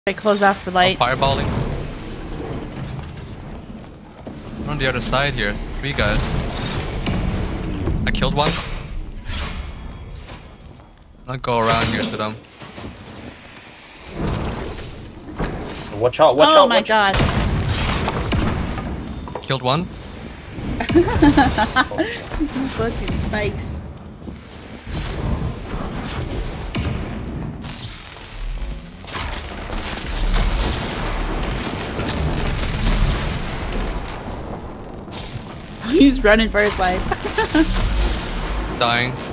I close off the light. Fireballing. On the other side here, 3 guys. I killed one. I'll go around here to them. Watch out, watch out. Oh my god. Killed one. These fucking spikes. He's running for his life. Dying.